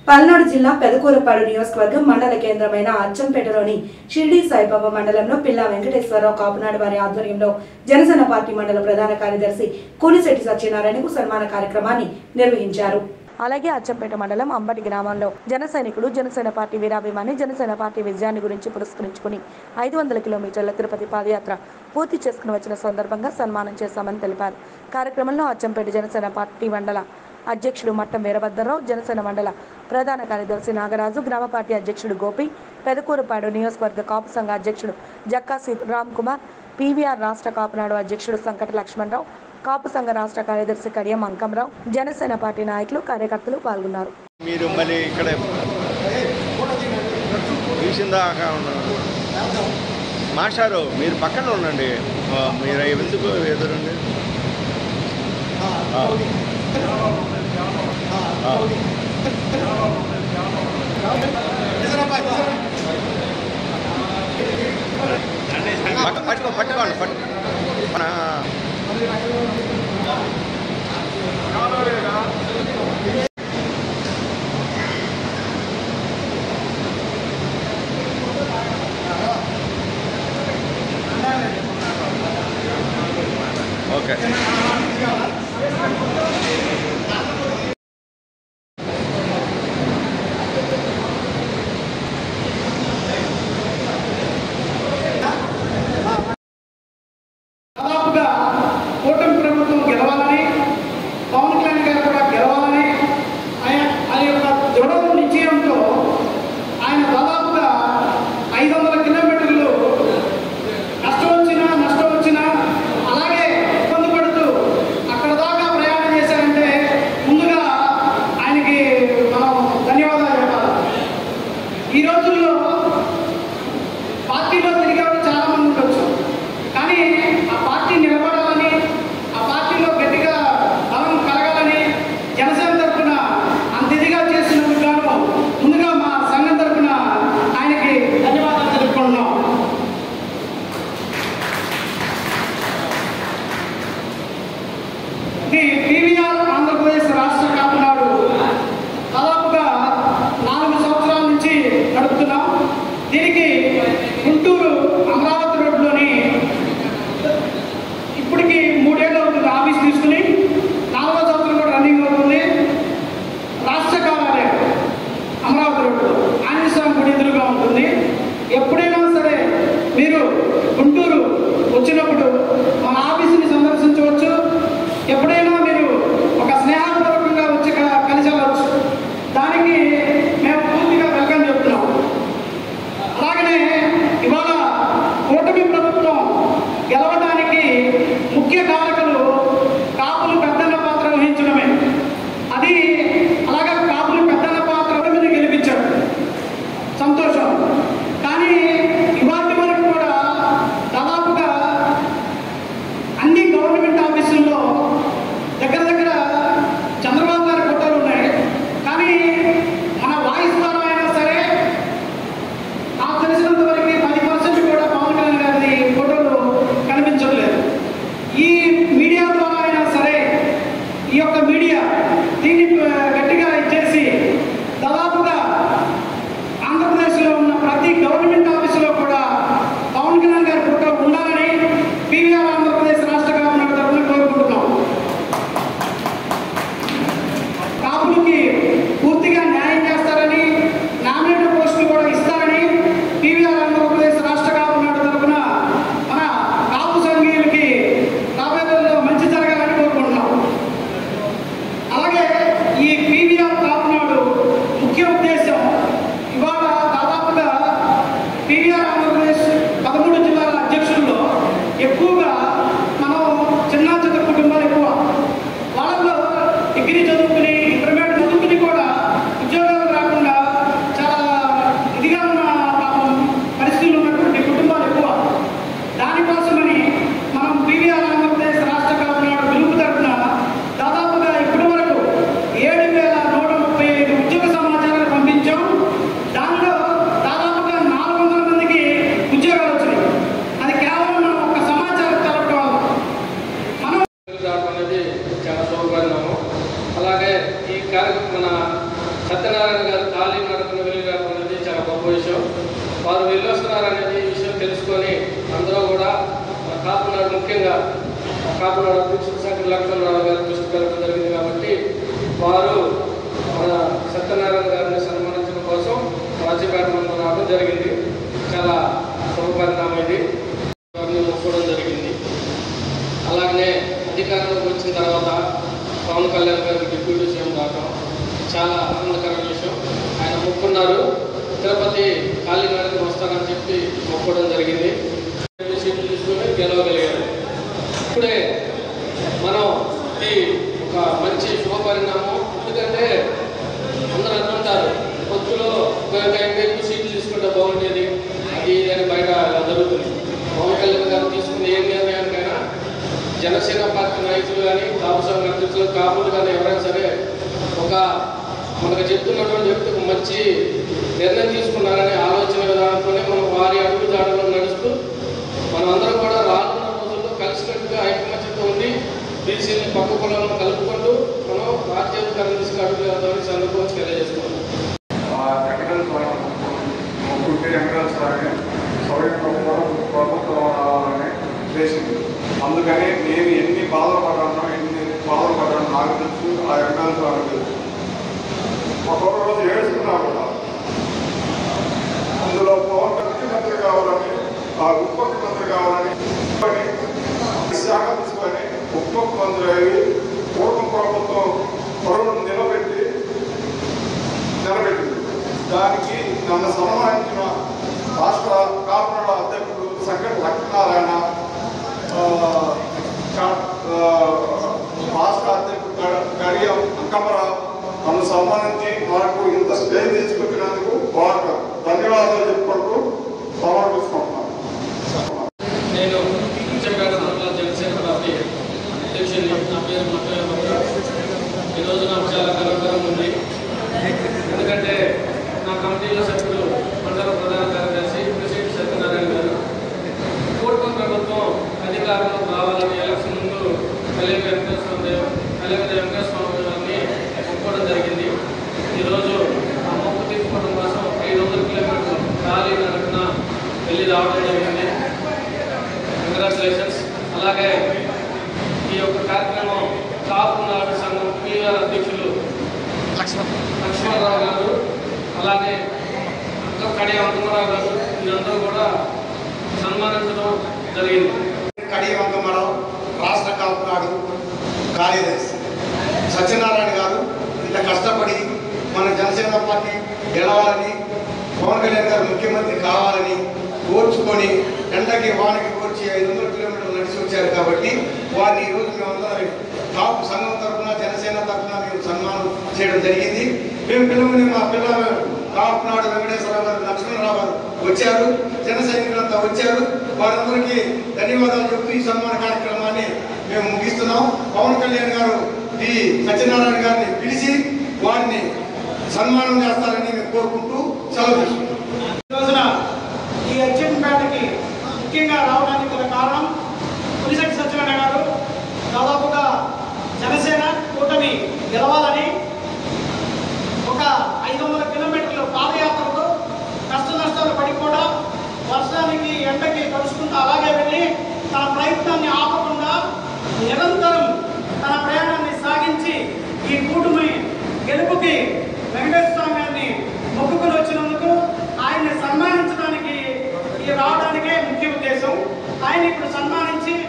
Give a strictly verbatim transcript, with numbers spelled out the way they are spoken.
పల్నాడు జిల్లా పెదకూరపాడు నియోజకవర్గం మండల కేంద్రమైన అచ్చంపేటలోని షిర్డీ సాయిబాబా మండలంలో పిల్లా వెంకటేశ్వరరావు కాపునాడు వారి ఆధ్వర్యంలో జనసేన పార్టీ మండల ప్రధాన కార్యదర్శి కూనిశెట్టి సత్యనారాయణకు సన్మాన కార్యక్రమాన్ని నిర్వహించారు. అలాగే అచ్చంపేట మండలం అంబటి గ్రామంలో జన సైనికుడు జనసేన పార్టీ వీరాభిమాని జనసేన పార్టీ విజయాన్ని గురించి పురస్కరించుకుని ఐదు వందల కిలోమీటర్ల తిరుపతి పాదయాత్ర పూర్తి చేసుకుని వచ్చిన సందర్భంగా సన్మానం చేశామని తెలిపారు. కార్యక్రమంలో అచ్చంపేట జనసేన పార్టీ మండల అధ్యక్షుడు మట్టం వీరభద్రరావు, జనసేన మండల ప్రధాన కార్యదర్శి నాగరాజు, గ్రామ పార్టీ అధ్యక్షుడు గోపి, పెదకూరపాడు నియోజకవర్గ కాపు సంఘ అధ్యక్షుడు జక్కాసి రామ్ కుమార్, పీవీఆర్ రాష్ట్ర కాపునాడు అధ్యక్షుడు సంకట లక్ష్మణరావు, కాపు సంఘ రాష్ట్ర కార్యదర్శి కడియం అంకంరావు, జనసేన పార్టీ నాయకులు కార్యకర్తలు పాల్గొన్నారు. మీరు మళ్ళీ ఇక్కడ మాస్టారు మీరు పక్కన ఉండండి, మీరు ఎందుకు ఎదురండి. పట్టుకో పట్టుకోండి పట్టు ఓకే. దాదాపుగా కూటమి ప్రభుత్వం గెలవాలని, పవన్ కళ్యాణ్ గారు కూడా గెలవాలని ఆయన ఆయన యొక్క దృఢ నిశ్చయంతో ఆయన దాదాపుగా ఐదు వందల కిలోమీటర్లు నష్టం వచ్చినా నష్టం వచ్చినా అలాగే ఇబ్బంది పడుతూ అక్కడ దాకా ప్రయాణం చేశారంటే ముందుగా ఆయనకి మనం ధన్యవాదాలు చెప్పాలి. ఈ రోజుల్లో పార్టీలో తిరిగేవాళ్ళు చాలా మంది ఉండొచ్చు, కానీ ఆ పార్టీ నిలబడాలని, ఆ పార్టీలో గట్టిగా బలం కలగాలని జనసేన తరఫున అంత ఇదిగా చేసినందుకు గాను ముందుగా మా సంఘం తరఫున ఆయనకి ధన్యవాదాలు తెలుపుకుంటున్నాం. ఇది పీవీఆర్ ఆంధ్రప్రదేశ్ రాష్ట్ర కాపునాడు దాదాపుగా నాలుగు సంవత్సరాల నుంచి నడుపుతున్నాం. దీనికి గుంటూరు అమరావతి రోడ్లోని ఇప్పటికి మూడేళ్ళు అవుతుంది ఆఫీస్ తీసుకుని, నాలుగో సంవత్సరం కూడా రన్నింగ్ అవుతుంది. రాష్ట్ర కార్యాలయం అమరావతి రోడ్లో ఆంజనేయ స్వామి గుడి ఎదురుగా ఉంటుంది. ఎప్పుడైనా సరే మీరు గుంటూరు వచ్చినప్పుడు మన ఆఫీసుని సందర్శించవచ్చు. ఎప్పుడైనా మీరు ఒక స్నేహపూర్వకంగా వచ్చి కలిసి వెళ్ళవచ్చు. దానికి మేము పూర్తిగా వెల్కమ్ చెప్తున్నాం. అలాగనే ఇవాళ కూటమి ప్రభుత్వం గెలవడానికి ముఖ్య కారకులు కాపులు పెద్దన్న పాత్ర వహించడమే. అది అలాగా కాపులు పెద్దన్న పాత్ర మీద గెలిపించాడు, సంతోషం. కానీ వారు వెళ్ళొస్తున్నారనేది విషయం తెలుసుకొని అందరూ కూడా కాపునాడు ముఖ్యంగా కాపునాడు అధ్యక్షుడు శంకర్ లక్ష్మణరావు గారి దృష్టి పెట్టడం జరిగింది. కాబట్టి వారు మన సత్యనారాయణ గారిని సన్మానించడం కోసం రాజీపేటలో రావడం జరిగింది. చాలా శుభపరిణామం ఇది. వారిని మొక్కడం జరిగింది. అలాగనే అధికారంలోకి వచ్చిన తర్వాత పవన్ కళ్యాణ్ గారికి డిప్యూటీ సీఎం రావడం చాలా ఆనందకరమైన విషయం. ఆయన మొక్కున్నారు, తిరుపతి కాళీనడకకు వస్తానని చెప్పి మొక్కడం జరిగింది. సీట్లు తీసుకుని గెలవగలిగారు. ఇప్పుడే మనం ఇది ఒక మంచి శుభపరిణామం. ఎందుకంటే అందరూ అనుకుంటారు పొత్తులో ఎక్కువ సీట్లు తీసుకుంటే బాగుండేది, అది అని బయట ఇలా జరుగుతుంది. పవన్ కళ్యాణ్ గారు తీసుకునే ఏ నిర్ణయానికైనా జనసేన పార్టీ నాయకులు కానీ కాపు సంఘ అధ్యక్షులు కాపులు కానీ ఎవరైనా సరే ఒక మనకు చెప్తున్నటువంటి వ్యక్తికి మంచి నిర్ణయం తీసుకున్నారనే ఆలోచన విధానంతోనే మనం వారి అడుగుజాడలో నడుస్తూ మనం అందరం కూడా రానున్న రోజుల్లో కలిసికట్టుగా ఐకమత్యంతో ఉండి బీసీని పక్క కులాలను కలుపుకుంటూ మనం రాజ్యాంగ దిశగా అడుగుతామని సందర్భంగా తెలియజేస్తున్నాం. అందుకని నేను ఎన్ని బాధలు పడ్డానో ఎన్ని బాధలు పడ్డానో నాకు తెలుసు, ఆ వెంకటేశ్వర స్వామికి తెలుసు. ఒక్కొక్క రోజు ఏడుస్తున్నా కూడా అందులో పవన్ ముఖ్యమంత్రి కావాలని, ఆ ఉప ముఖ్యమంత్రి కావాలని శాఖ తీసుకొని ఉప ముఖ్యమంత్రి అయ్యి పూర్వ ప్రభుత్వం పొరవను నిలబెట్టి నిలబెట్టింది. దానికి నన్ను సన్మానించిన రాష్ట్ర కాపునాడు అధ్యక్షుడు శంకర్ లక్ష్మీనారాయణ, రాష్ట్ర అధ్యక్షుడు గడియం అంకమ్మరావు నన్ను సన్మానించి నాకు ఇంత స్టేజ్ తీసుకొచ్చినందుకు వారికి ధన్యవాదాలు చెప్పుకుంటూ సమర్పిస్తున్నాను. నేను చెప్పేట జనసేన పార్టీ అధ్యక్షుడిని. నా పేరు మొత్తం ఈరోజు నాకు చాలా గర్వకరంగా ఉంది. ఎందుకంటే నా కమిటీలో సభ్యుడు మండల ప్రధాన కార్యదర్శి ప్రెసిడెంట్ సత్యనారాయణ గారు కూటమి ప్రభుత్వం అధికారంలో రావాలని ఎలక్షన్ ముందు కళ్యాణ వెంకటేశ్వర దేవ్ కళ్యాణ వెంకటేశ్వర గారిని ఒప్పుకోవడం జరిగింది. ఈరోజు ఆ మొక్కు తీసుకోవడం కోసం ఐదు వందల కిలోమీటర్లు ఖాళీ నడకన వెళ్ళి రావడం జరిగింది. కంగ్రాచులేషన్స్. అలాగే ఈ యొక్క కార్యక్రమం కాపునాడు సంఘం పీఆర్ అధ్యక్షులు లక్ష్మణరావు గారు, అలాగే కడియ వంకమరావు గారు, వీరందరూ కూడా సన్మానించడం జరిగింది. కడియ వంకమరావు రాష్ట్ర కాపునాడు కార్యదర్శి సత్యనారాయణ గారు ఇంత కష్టపడి మన జనసేన పార్టీ గెలవాలని, పవన్ కళ్యాణ్ గారు ముఖ్యమంత్రి కావాలని ఓర్చుకొని ఎండకి వానకి ఓర్చి ఐదు వందల కిలోమీటర్లు నడిచి వచ్చారు. కాబట్టి వారిని ఈరోజు మేమందరం కాపు సంఘం తరఫున జనసేన తరఫున మేము సన్మానం చేయడం జరిగింది. మేము పిల్లలని మా పిల్లలు కాపునాడు వెంకటేశ్వరరావు గారు, లక్ష్మణరావు గారు వచ్చారు, జన సైనికులంతా వచ్చారు. వారందరికీ ధన్యవాదాలు చెప్తూ ఈ సన్మాన కార్యక్రమాన్ని మేము ముగిస్తున్నాం. పవన్ కళ్యాణ్ గారు ఈ సత్యనారాయణ గారిని పిలిచి వారిని సన్మానం చేస్తారని మేము కోరుకుంటూ సెలవు తీసుకుంటాం. ఈ రోజున ఈ అచ్చంపేటకి ముఖ్యంగా రావడానికి గల కారణం పులిశెట్టి సత్యనారాయణ గారు దాదాపుగా జనసేన కూటమి గెలవాలని ఒక ఐదు వందల కిలోమీటర్ల పాదయాత్రతో కష్ట నష్టాలు పడి కూడా వర్షానికి ఎండకి తడుచుకుంటూ అలాగే వెళ్ళి తన ప్రయత్నాన్ని ఆపకుండా నిరంతరం తన ప్రయాణాన్ని సాగించి ఈ కూటమి గెలుపుకి వెంకటేశ్వర స్వామి గారిని మొక్కుకుని వచ్చినందుకు ఆయన్ని సన్మానించడానికి ఈ రావడానికే ముఖ్య ఉద్దేశం. ఆయన ఇప్పుడు సన్మానించి